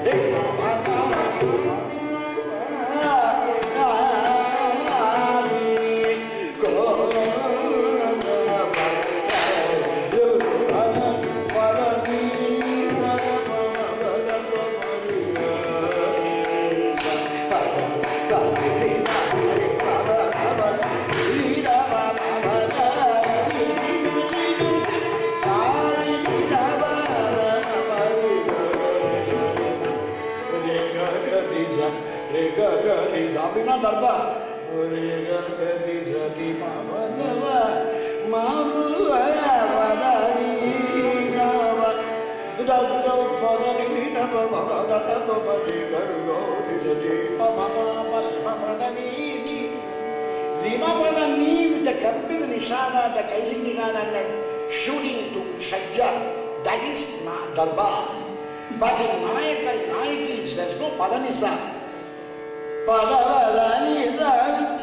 With the Karpina Nishada, the Kaising Nishada, and like shooting to Shajja, that is Darbar. But in Nayaki, there's no Padanisa. Padavanisa,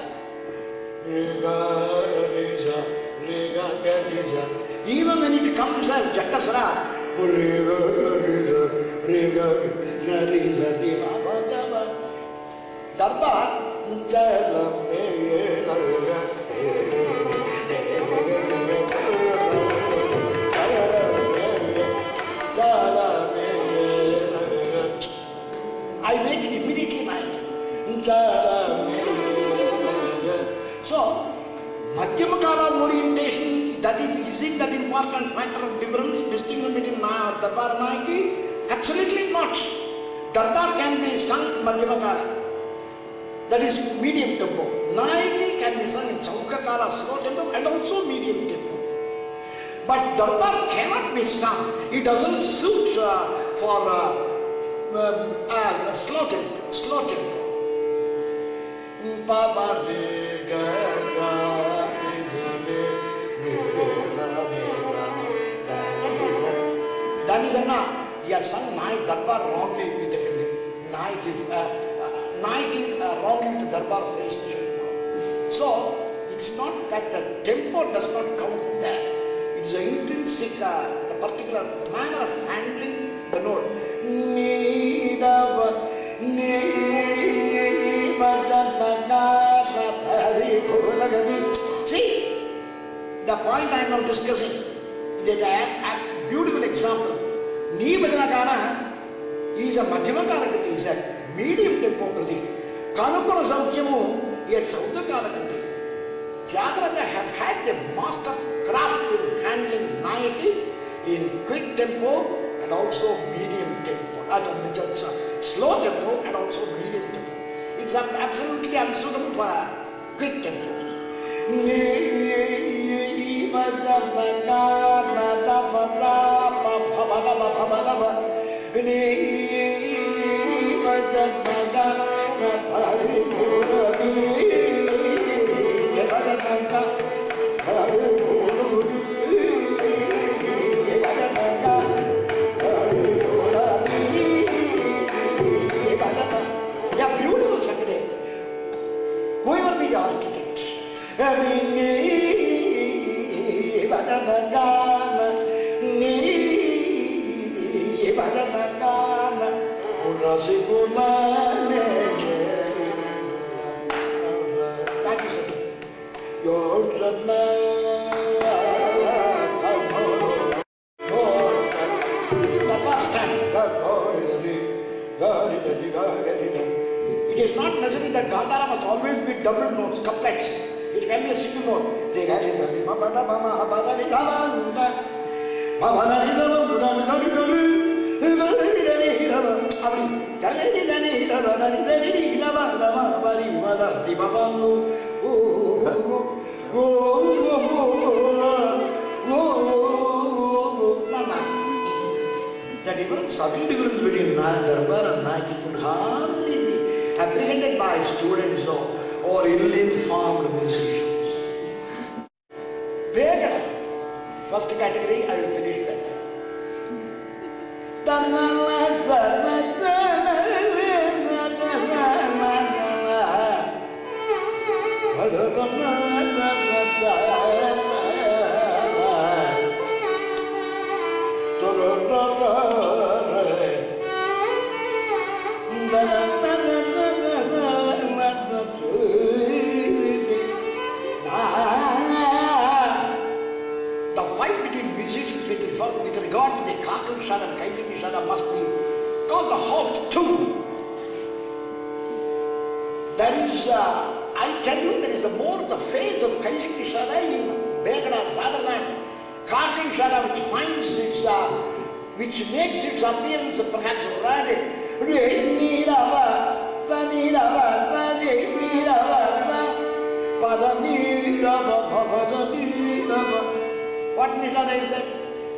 even when it comes as Jatasara, Darbar, I make it immediately mine. So, Madhyamakala orientation, that is it that important factor of difference, distinction between Darbar and Nayaki? Absolutely not. Darbar can be sung Madhyamakala. That is medium tempo. Nayaki can be sung in Chaukakala, slow tempo, and also medium tempo. But Darbar cannot be sung. It doesn't suit for slow tempo. Slow tempo. Danidana, he has sung Darbar wrongly with the Nayaki wrongly with the Darbar for a special problem. So, it's not that the tempo does not count there. It's the intrinsic, the particular manner of handling the note. See, the point I am now discussing is a beautiful example. Nibhajanakara is a Madhyamakara kriti, is a medium tempo kriti. Kanukana Sautyamu is a Saudakara kriti. Jagrata has had the master craft in handling Nayaki in quick tempo and also medium tempo. Slow tempo and also medium tempo. It's absolutely unsuitable for quick tempo. Beautiful Saturday. Whoever be the architect, that is the thing. The first time. It is not necessary that Gandhara must always be double notes, couplets. It can be a single note. The difference, subtle difference between Darbar and Nayaki could hardly be apprehended by students or ill-informed musicians. First category, I will finish that. called the halt 2. There is, I tell you, there is more the phase of Kaishik Ishara in Begada rather than Kati Ishara, which finds its, which makes its appearance perhaps rather. What Nishada is that?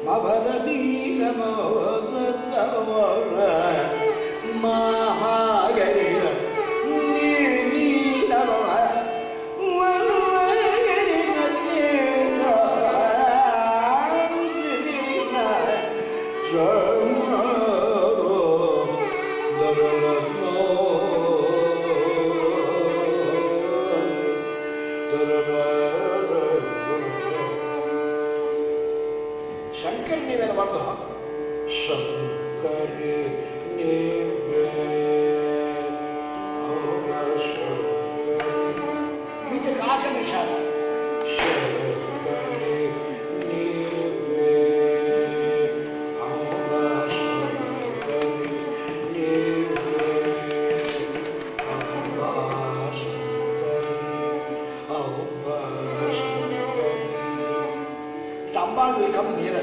Will come nearer.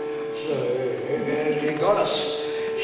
Goddess.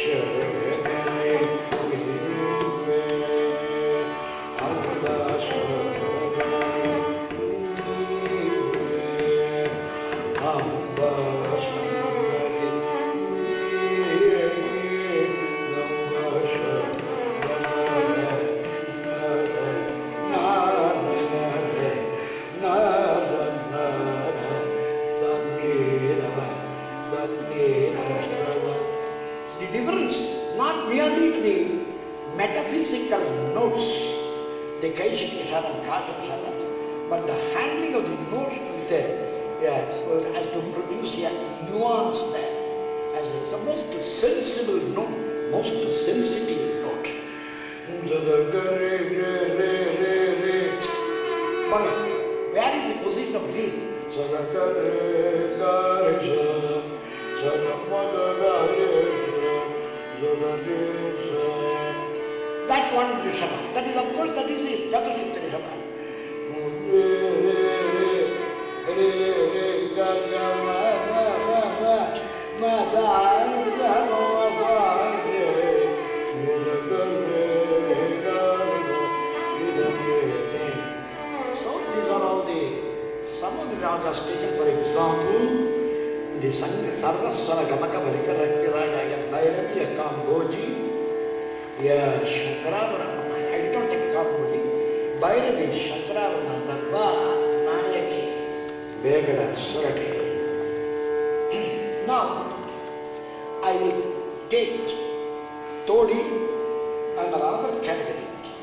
But the handling of the notes is there, as to produce a nuance there, as it's the most sensible note, most sensitive note. But where is the position of re? That one Rishabha, that is of course, that is the Chaturshukta Rishabha. So these are all some of the ragas taken for example, in the Sarvaswara Gamaka Varika Rakti Raga, Bhairavi, Kamboji, Shankaravarana, I did not take Kamboji, Bhairavi, Shankaravarana, Darba, Nayaki, Begada, Surate. Now, I will take Todi and another category.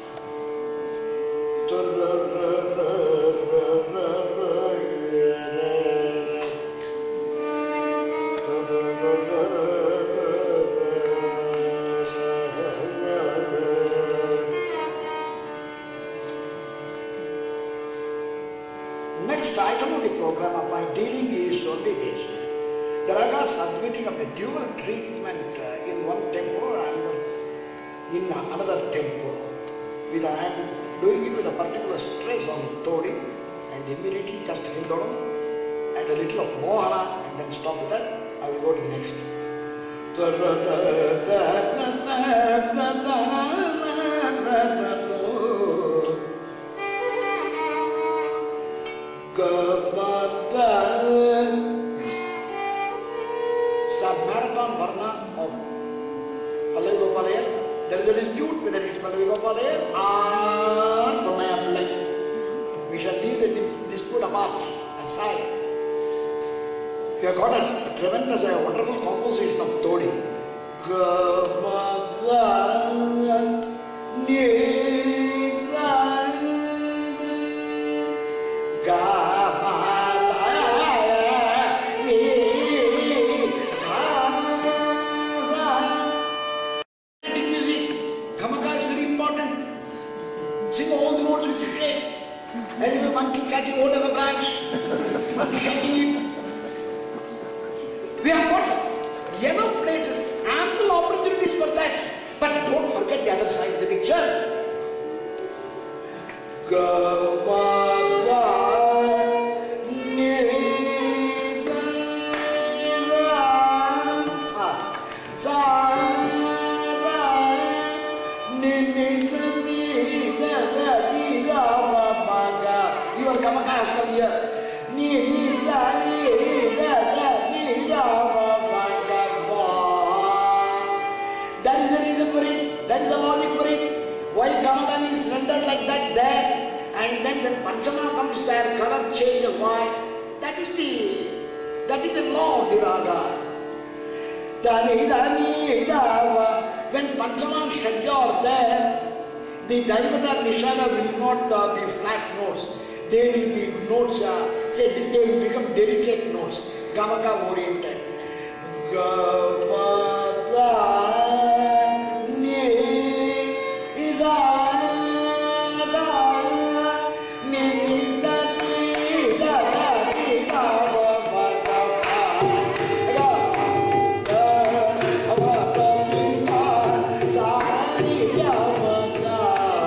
Next item of the program of my dealing is only this. The ragas are admitting of a dual treatment in one tempo and in another tempo. I am doing it with a particular stress on Todi and immediately just Hindodam and a little of Mohana and then stop with that. I will go to the next. Marathon Varna of Pallavi Gopalaya. There is a dispute whether it is Pallavi Gopalaya or Pranaya Pillai. We shall leave the dispute apart, aside. We have got a tremendous, wonderful composition of Todi. Sing all the words with shape, as if a monkey catching hold of a branch, shaking it. We have got enough places, ample opportunities for that. the other side of the picture. Gamakas. Your Gamakas come here. That is the reason for it. That is the logic for it. Why Gamakan is rendered like that there, and then when Panchama comes there, color changes. Why? That is the law of the raga. When Panchama and Shadya are there, the Daivata Nishada will not be flat notes. They will be notes, they will become delicate notes, Gamaka oriented. Gamaka ni isa da ni ni da ni da da ni da ba ba da ba da da ba da ni da sa ni da ba da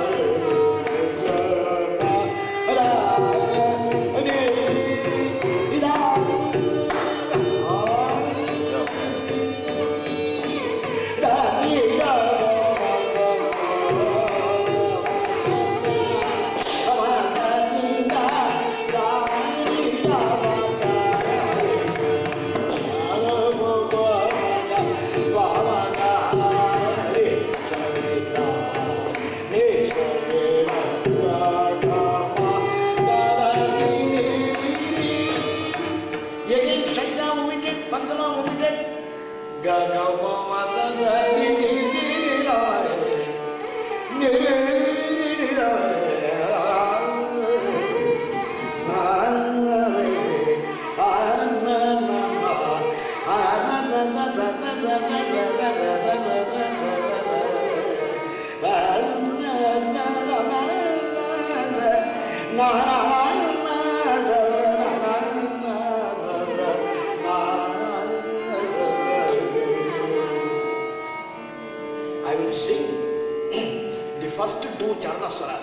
I will sing the first two Charana Swaras.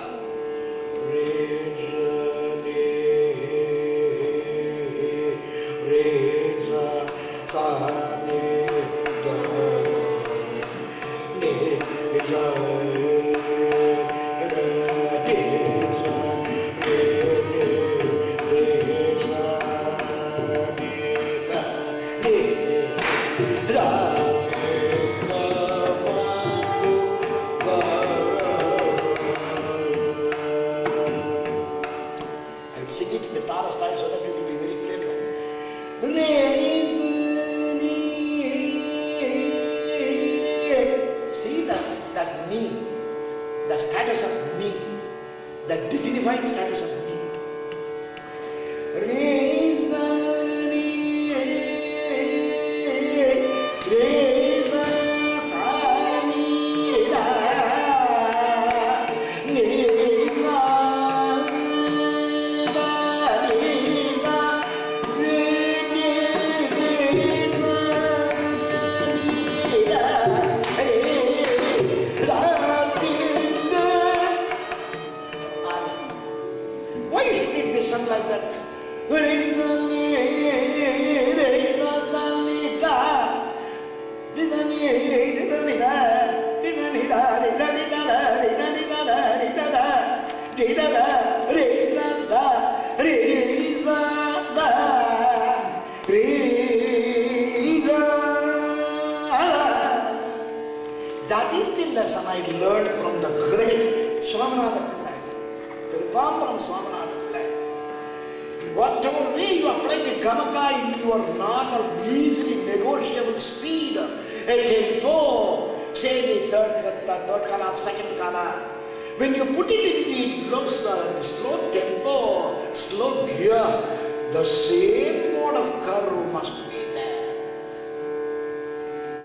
The status of me, the dignified status of me. Like that. That is the lesson I learned from the great Swaminatha Pillai, the Rupambaram Swaminatha. Whatever way you apply the Gamaka in your normal, easily negotiable speed, a tempo, say the third kala, second kala. When you put it in the slow tempo, slow gear, the same mode of curve must